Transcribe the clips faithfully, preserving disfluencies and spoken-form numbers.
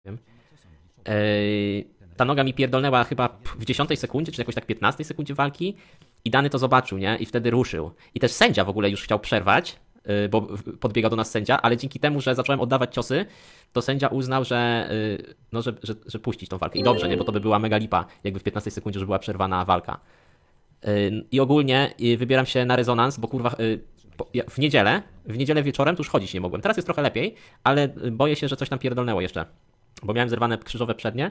Ta noga mi pierdolnęła chyba w dziesiątej sekundzie, czy jakoś tak piętnastej sekundzie walki i Dany to zobaczył, nie? I wtedy ruszył. I też sędzia w ogóle już chciał przerwać, bo podbiegał do nas sędzia, ale dzięki temu, że zacząłem oddawać ciosy, to sędzia uznał, że, no, że, że, że puścić tą walkę. I dobrze, nie? Bo to by była mega lipa, jakby w piętnastej sekundzie, że była przerwana walka. I ogólnie wybieram się na rezonans, bo kurwa w niedzielę, w niedzielę wieczorem to już chodzić nie mogłem. Teraz jest trochę lepiej, ale boję się, że coś tam pierdolnęło jeszcze. Bo miałem zerwane krzyżowe przednie,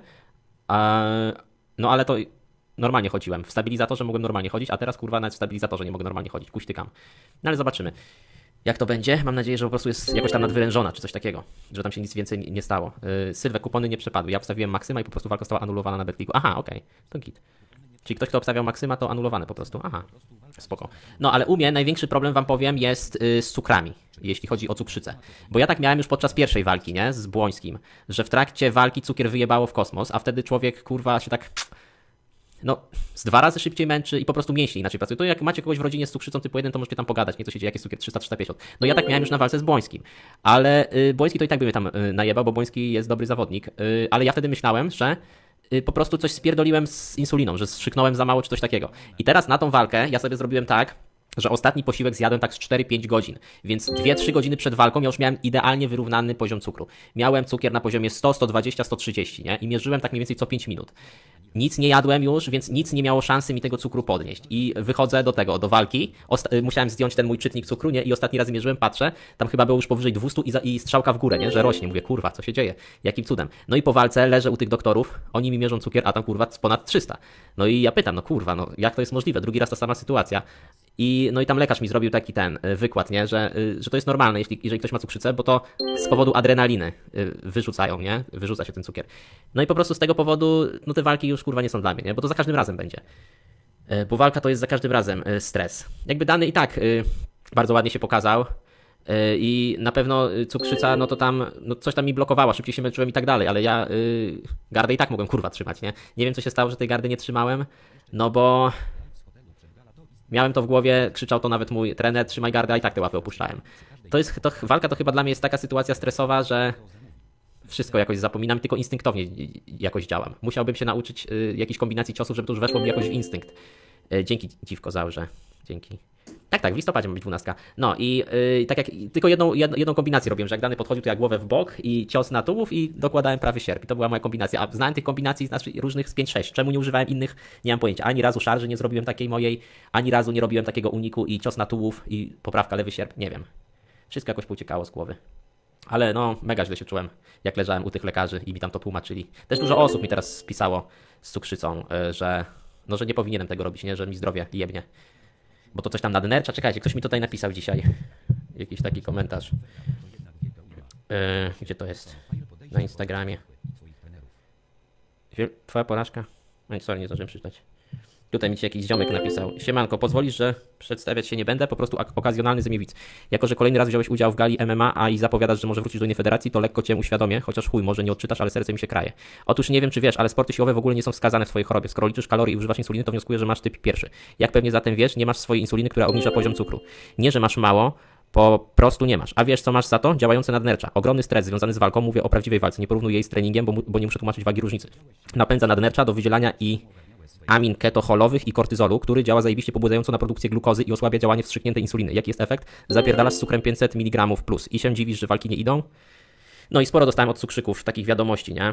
no ale to normalnie chodziłem. W stabilizatorze mogłem normalnie chodzić, a teraz kurwa nawet w stabilizatorze nie mogę normalnie chodzić. Kuśtykam. No ale zobaczymy, jak to będzie. Mam nadzieję, że po prostu jest jakoś tam nadwyrężona, czy coś takiego. Że tam się nic więcej nie stało. Sylwę kupony nie przepadły. Ja wstawiłem maksyma i po prostu walka została anulowana na betliku. Aha, okej, okay. To git. Czyli ktoś, kto obstawiał maksyma, to anulowane po prostu. Aha, spoko. No ale u mnie największy problem, wam powiem, jest yy, z cukrami, jeśli chodzi o cukrzycę. Bo ja tak miałem już podczas pierwszej walki, nie, z Błońskim, że w trakcie walki cukier wyjebało w kosmos, a wtedy człowiek, kurwa, się tak, no, z dwa razy szybciej męczy i po prostu mięśnie inaczej pracują. To jak macie kogoś w rodzinie z cukrzycą typu jeden, to możecie tam pogadać, nie, co się dzieje, jaki jest cukier trzysta trzysta pięćdziesiąt. No ja tak miałem już na walce z Błońskim, ale yy, Błoński to i tak by mnie tam yy, najebał, bo Błoński jest dobry zawodnik, yy, ale ja wtedy myślałem, że po prostu coś spierdoliłem z insuliną, że strzyknąłem za mało czy coś takiego. I teraz na tą walkę ja sobie zrobiłem tak, że ostatni posiłek zjadłem tak z cztery pięć godzin, więc dwie trzy godziny przed walką ja już miałem idealnie wyrównany poziom cukru. Miałem cukier na poziomie sto, sto dwadzieścia, sto trzydzieści, nie? I mierzyłem tak mniej więcej co pięć minut. Nic nie jadłem już, więc nic nie miało szansy mi tego cukru podnieść. I wychodzę do tego, do walki. Osta- musiałem zdjąć ten mój czytnik cukru, nie? I ostatni raz mierzyłem, patrzę, tam chyba było już powyżej dwieście i, za- i strzałka w górę, nie? Że rośnie. Mówię, kurwa, co się dzieje? Jakim cudem? No i po walce leżę u tych doktorów, oni mi mierzą cukier, a tam kurwa ponad trzysta. No i ja pytam, no kurwa, no jak to jest możliwe? Drugi raz ta sama sytuacja. I, no i tam lekarz mi zrobił taki ten y, wykład, nie? Że, y, że to jest normalne, jeśli, jeżeli ktoś ma cukrzycę, bo to z powodu adrenaliny y, wyrzucają, nie? Wyrzuca się ten cukier. No i po prostu z tego powodu, no te walki już kurwa nie są dla mnie, nie? Bo to za każdym razem będzie. Y, bo walka to jest za każdym razem y, stres. Jakby Dany i tak y, bardzo ładnie się pokazał. Y, I na pewno cukrzyca, no to tam, no coś tam mi blokowała, szybciej się męczyłem i tak dalej, ale ja y, gardę i tak mogłem kurwa trzymać, nie? Nie wiem co się stało, że tej gardy nie trzymałem, no bo miałem to w głowie, krzyczał to nawet mój trener, trzymaj gardę, a i tak te łapy opuszczałem. To jest, to, walka to chyba dla mnie jest taka sytuacja stresowa, że wszystko jakoś zapominam, tylko instynktownie jakoś działam. Musiałbym się nauczyć y, jakiejś kombinacji ciosów, żeby to już weszło mi jakoś w instynkt. Y, dzięki Dziwko Zaurze, dzięki. Tak, tak, w listopadzie ma być dwunastka. No i yy, tak jak tylko jedną, jedną, jedną kombinację robiłem, że jak Dany podchodził, to ja głowę w bok i cios na tułów i dokładałem prawy sierp. I to była moja kombinacja. A znałem tych kombinacji znaczy różnych z pięć sześć. Czemu nie używałem innych? Nie mam pojęcia. Ani razu szarży nie zrobiłem takiej mojej, ani razu nie robiłem takiego uniku i cios na tułów i poprawka lewy sierp. Nie wiem. Wszystko jakoś pouciekało z głowy. Ale no, mega źle się czułem, jak leżałem u tych lekarzy i mi tam to tłumaczyli. Też dużo osób mi teraz spisało z cukrzycą, yy, że, no, że nie powinienem tego robić, nie? Że mi zdrowie jebnie. Bo to coś tam nadnercza. Czekajcie, ktoś mi tutaj napisał dzisiaj. Jakiś taki komentarz. Yy, gdzie to jest? Na Instagramie. Twoja porażka? No sorry, nie zdążyłem przeczytać. Tutaj mi ci jakiś ziomek napisał. Siemanko, pozwolisz, że przedstawiać się nie będę? Po prostu okazjonalny zemiewidz. Jako, że kolejny raz wziąłeś udział w gali M M A, a i zapowiadasz, że może wrócić do innej federacji, to lekko cię uświadomię, chociaż chuj, może nie odczytasz, ale serce mi się kraje. Otóż nie wiem, czy wiesz, ale sporty siłowe w ogóle nie są wskazane w twojej chorobie. Skoro liczysz kalorie i używasz insuliny, to wnioskuję, że masz typ pierwszy. Jak pewnie zatem wiesz, nie masz swojej insuliny, która obniża poziom cukru. Nie, że masz mało, po prostu nie masz. A wiesz, co masz za to? Działające nadnercza. Ogromny stres związany z walką, mówię o prawdziwej walce, nie porównuję jej z treningiem, bo, bo nie muszę tłumaczyć wagi różnicy. Napędza nadnercza do wydzielania i amin ketocholowych i kortyzolu, który działa zajebiście pobudzająco na produkcję glukozy i osłabia działanie wstrzykniętej insuliny. Jaki jest efekt? Zapierdalasz z cukrem pięćset miligramów plus. I się dziwisz, że walki nie idą? No i sporo dostałem od cukrzyków takich wiadomości, nie?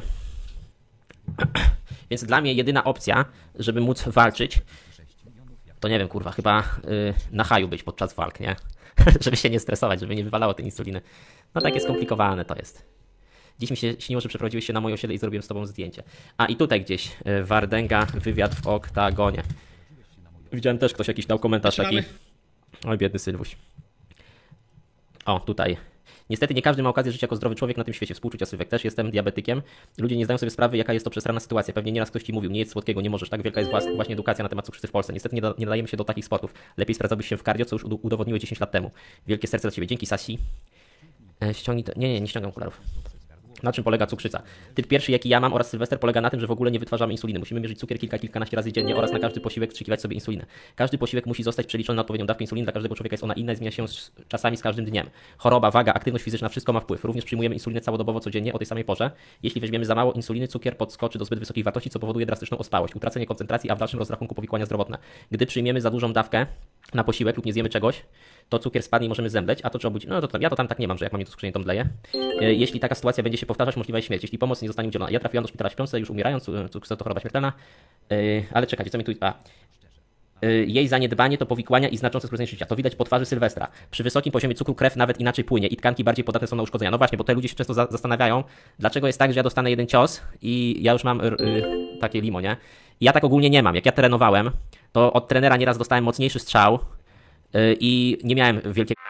Więc dla mnie jedyna opcja, żeby móc walczyć, to nie wiem, kurwa, chyba yy, na haju być podczas walk, nie? Żeby się nie stresować, żeby nie wywalało tej insuliny. No takie skomplikowane to jest. Dziś mi się śniło, że przeprowadziłeś się na moje osiedle i zrobiłem z tobą zdjęcie. A i tutaj gdzieś y, Wardęga, wywiad w oktagonie. Widziałem też, ktoś jakiś dał komentarz taki. Oj, biedny Sylwuś. O, tutaj. Niestety nie każdy ma okazję żyć jako zdrowy człowiek na tym świecie. Współczucia, Sylwek, też jestem diabetykiem. Ludzie nie zdają sobie sprawy, jaka jest to przesrana sytuacja. Pewnie nieraz ktoś ci mówił, nie jedz słodkiego, nie możesz. Tak wielka jest właśnie edukacja na temat cukrzycy w Polsce. Niestety nie, da, nie dajemy się do takich sportów. Lepiej sprawdzałbyś się w cardio, co już udowodniłeś dziesięć lat temu. Wielkie serce dla ciebie. Dzięki, Sasi. E, ściągnij to. Nie, nie, nie ściągam okularów. Na czym polega cukrzyca? Typ pierwszy, jaki ja mam oraz Sylwester, polega na tym, że w ogóle nie wytwarzamy insuliny. Musimy mierzyć cukier kilka, kilkanaście razy dziennie oraz na każdy posiłek wstrzykiwać sobie insulinę. Każdy posiłek musi zostać przeliczony na odpowiednią dawkę insuliny. Dla każdego człowieka jest ona inna i zmienia się z, czasami z każdym dniem. Choroba, waga, aktywność fizyczna, wszystko ma wpływ. Również przyjmujemy insulinę całodobowo codziennie o tej samej porze. Jeśli weźmiemy za mało insuliny, cukier podskoczy do zbyt wysokich wartości, co powoduje drastyczną ospałość, utracenie koncentracji, a w dalszym rozrachunku powikłania zdrowotne. Gdy przyjmiemy za dużą dawkę na posiłek lub nie zjemy czegoś, to cukier spadnie i możemy zemdleć, a to trzeba obudzić. No to, to ja to tam tak nie mam, że jak mam niedoskwierczenie, to mdleję. Jeśli taka sytuacja będzie się powtarzać, możliwa jest śmierć. Jeśli pomoc nie zostanie udzielona. Ja trafiłam do szpitala śpiące, już umierając, cukrzyca to choroba śmiertelna. Ale czekajcie, co mi tu... A. Jej zaniedbanie to powikłania i znaczące skrócenie życia. To widać po twarzy Sylwestra. Przy wysokim poziomie cukru krew nawet inaczej płynie i tkanki bardziej podatne są na uszkodzenia. No właśnie, bo te ludzie się często za zastanawiają, dlaczego jest tak, że ja dostanę jeden cios i ja już mam y, takie limo, nie? I ja tak ogólnie nie mam. Jak ja trenowałem, to od trenera nieraz dostałem mocniejszy strzał y, i nie miałem wielkiego